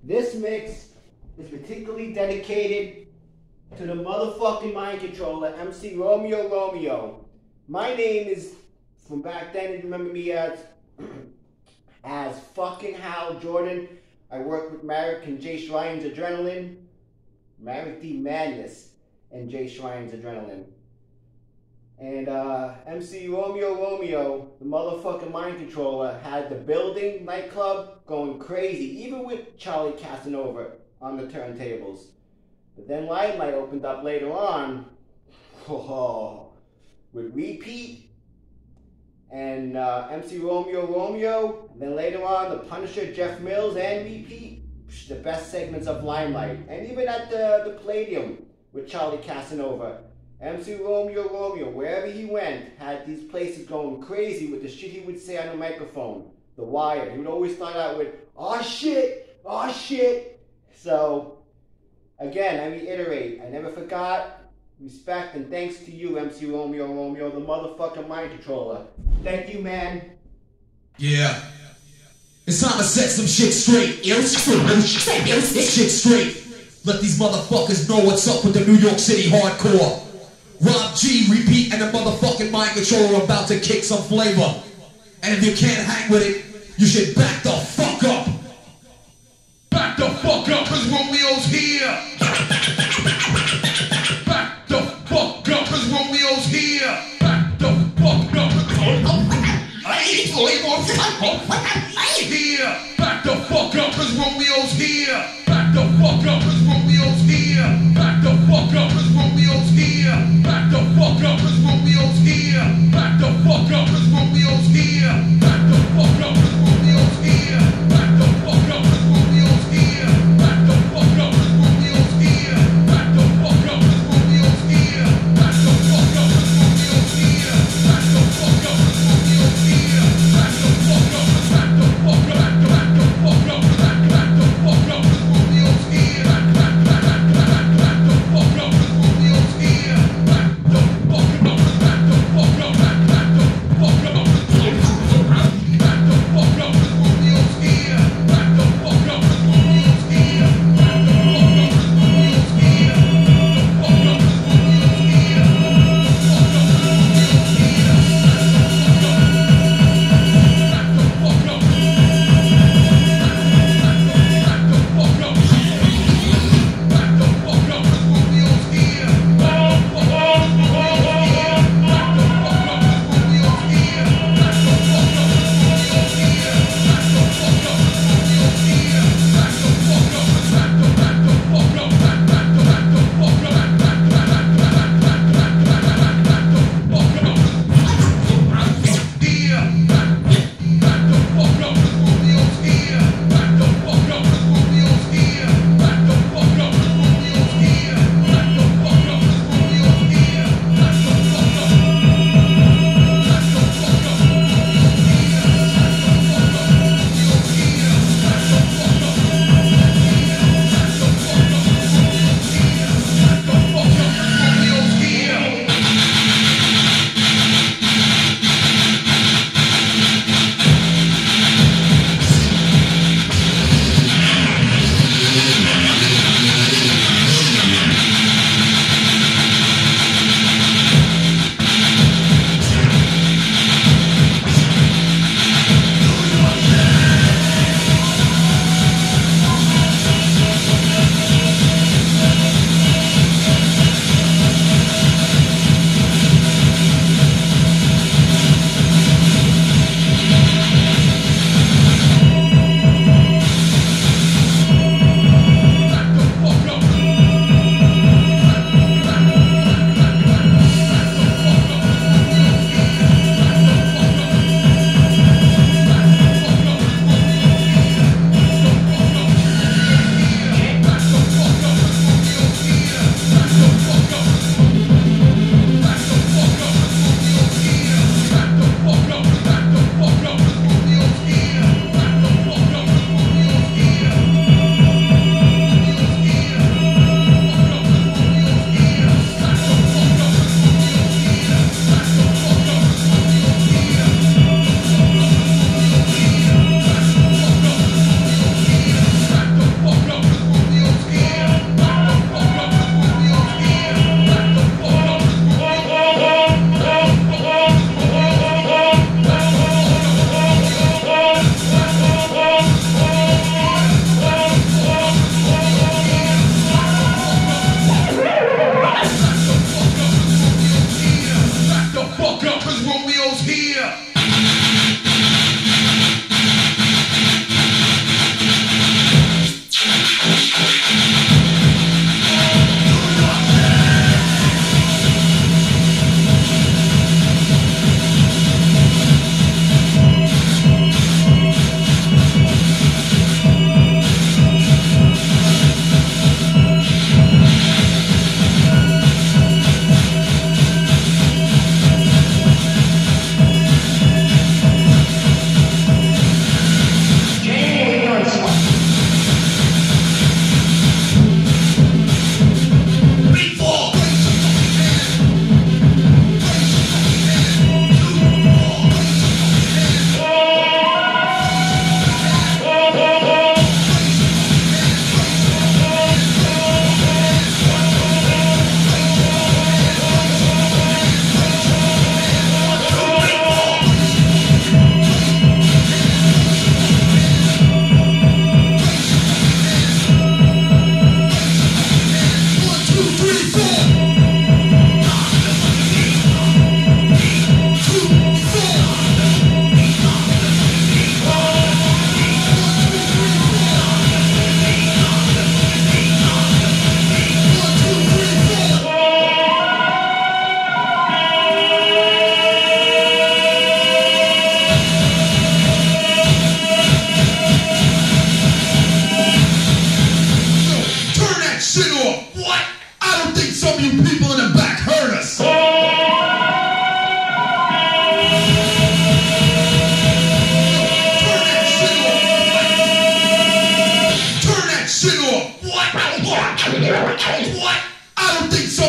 This mix is particularly dedicated to the motherfucking mind controller, MC Romeo Romeo. My name is, from back then, you remember me as fucking Hal Jordan. I work with Marek and Jay Schreien's Adrenaline, Marek D. Madness and Jay Schreien's Adrenaline. And MC Romeo Romeo, the motherfucking mind controller, had the building nightclub going crazy, even with Charlie Casanova on the turntables. But then Limelight opened up later on, with Repeat and MC Romeo Romeo. And then later on, the Punisher, Jeff Mills, and Repeat, the best segments of Limelight. And even at the Palladium with Charlie Casanova. MC Romeo Romeo, wherever he went, had these places going crazy with the shit he would say on the microphone. The Wire. He would always start out with, "Aw shit, aw shit." So, again, I reiterate, I never forgot. Respect and thanks to you, MC Romeo Romeo, the motherfucking mind controller. Thank you, man. Yeah. It's time to set some shit straight. Shit straight. Let these motherfuckers know what's up with the New York City hardcore. Rob G, Repeat, and the motherfucking mind controller are about to kick some flavor. And if you can't hang with it, you should back the fuck up. Back the fuck up, cause Romeo's here. Back the fuck up, cause Romeo's here. Back the fuck up, here. Back the fuck up, cause Romeo's here. Back the fuck up, cause Romeo's here. Back the fuck up, cause Romeo's here. Back the fuck up, cause Romeo's here. Back the fuck up, cause Romeo's here. Back the fuck up, cause Romeo's here. Back the fuck up, cause Romeo's here. Back the fuck up, cause Romeo's here. Back the fuck up, cause Romeo's here. Back the fuck up, cause Romeo's here. Back the fuck up, cause Romeo's here. Back the fuck up, back the fuck up, back the fuck up, back the fuck up, cause Romeo's here.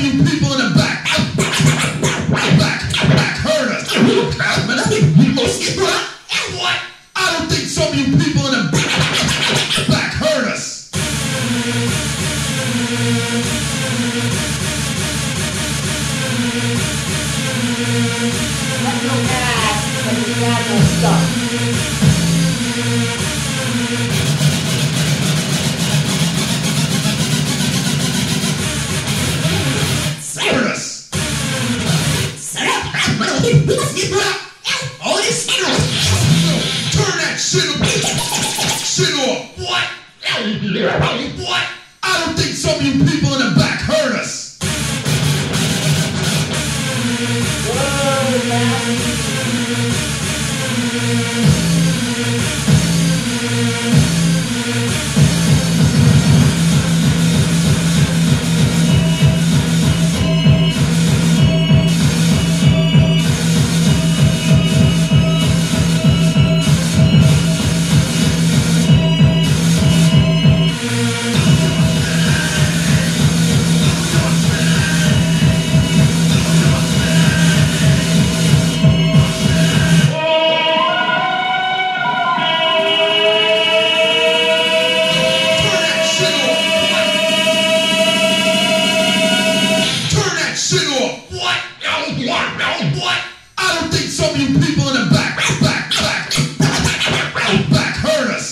you people in the back heard us. What? I don't think some of you people in the back heard us. That's no bad, but it's bad no stuff. Heard us. Turn that shit off. What? What? I don't think some of you people in the back heard us. Whoa, man. What? I don't think some of you people in the back heard us.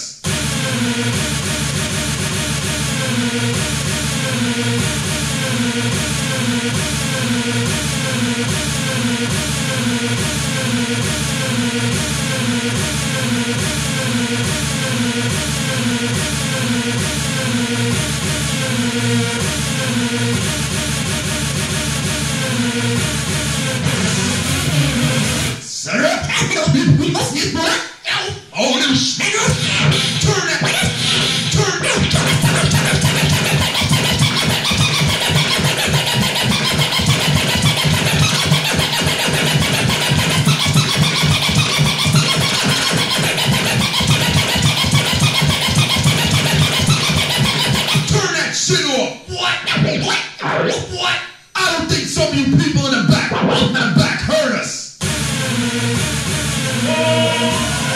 Oh, them niggas! Turn that! Turn that shit off! What? I don't think some of you people in the back heard us.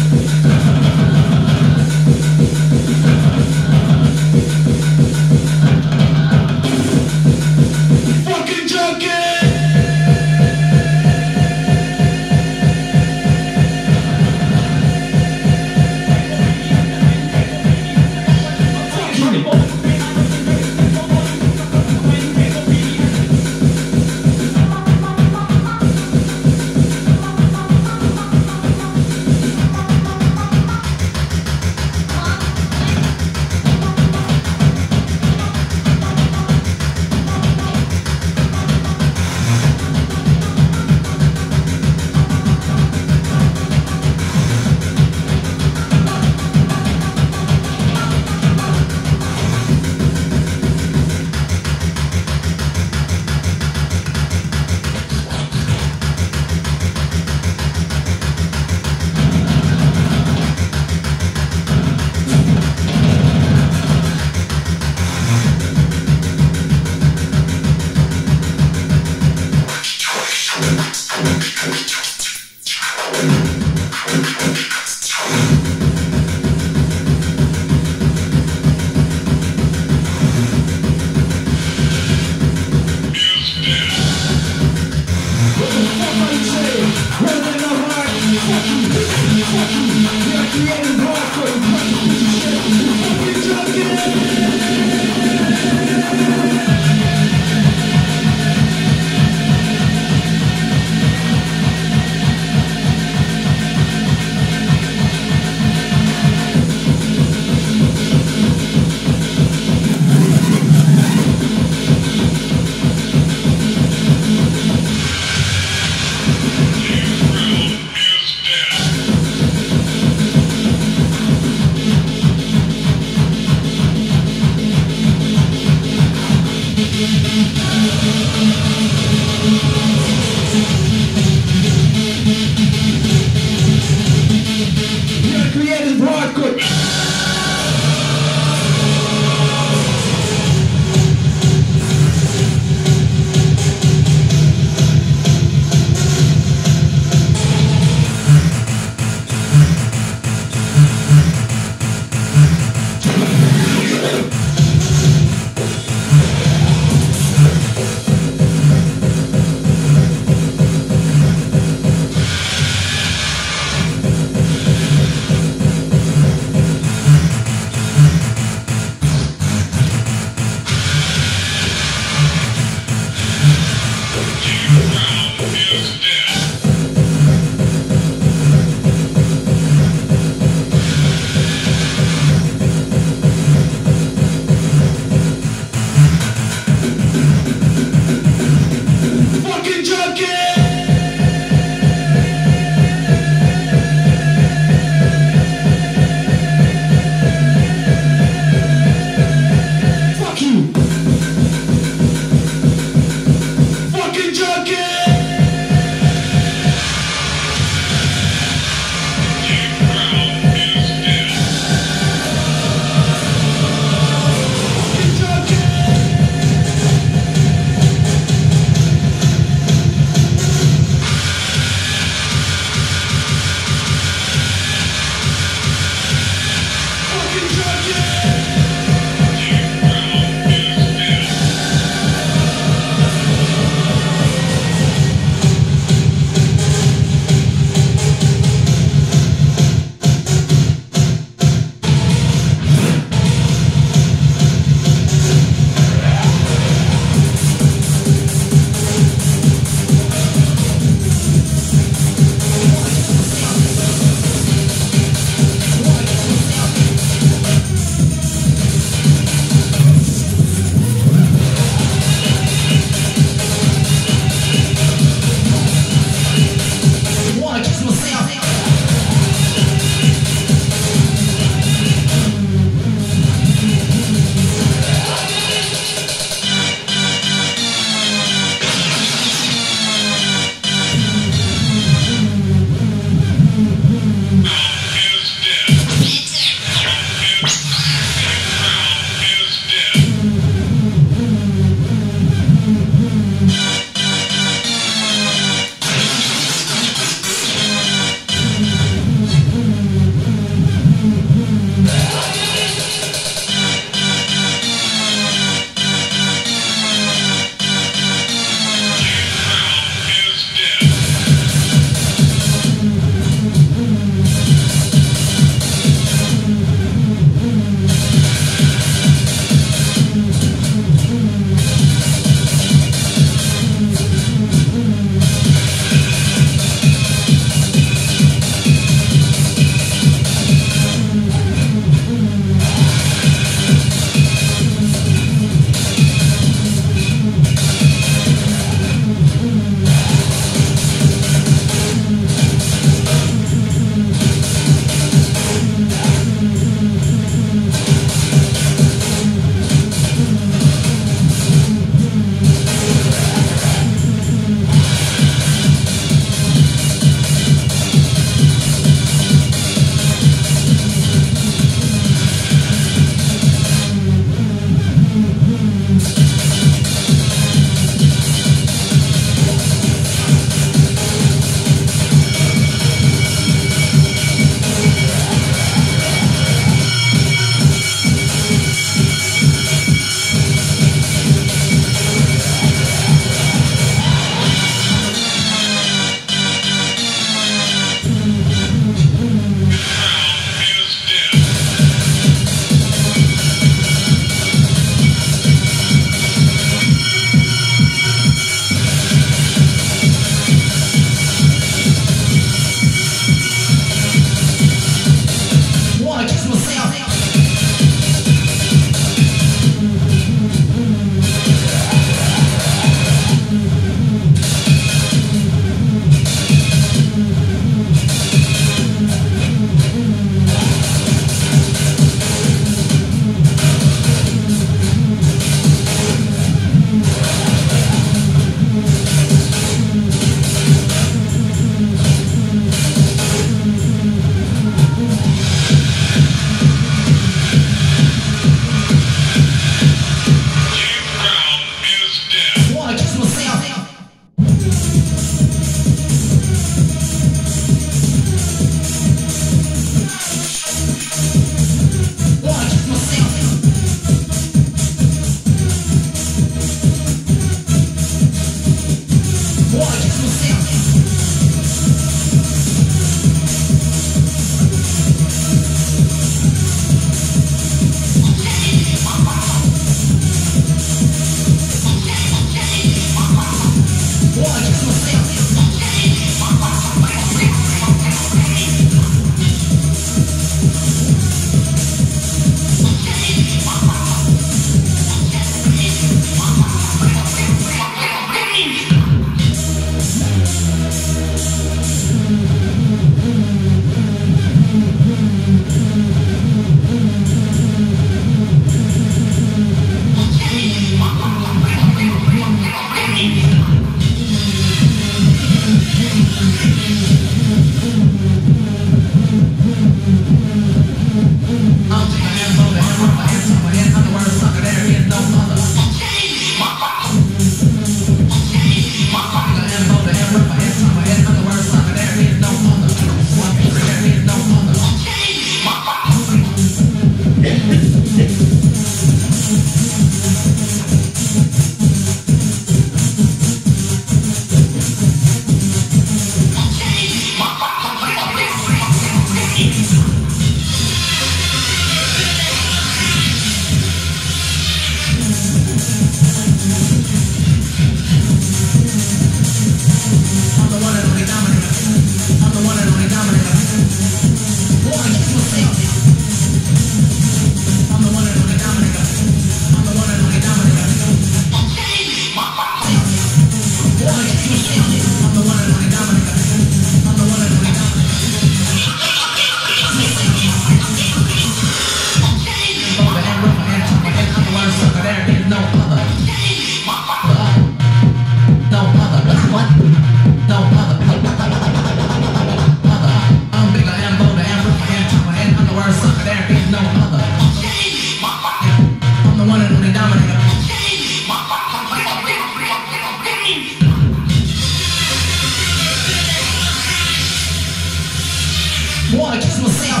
Wanna kiss myself.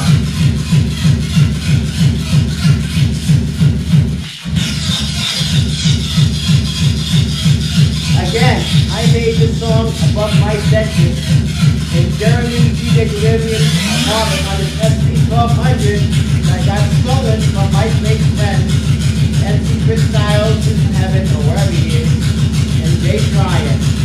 Again, I made this song above my senses. And Jeremy DJ Delirium's apartment on his SP1200 that got stolen from my fake friends, MC Chris Styles in heaven or wherever he is, and Jay Tryon.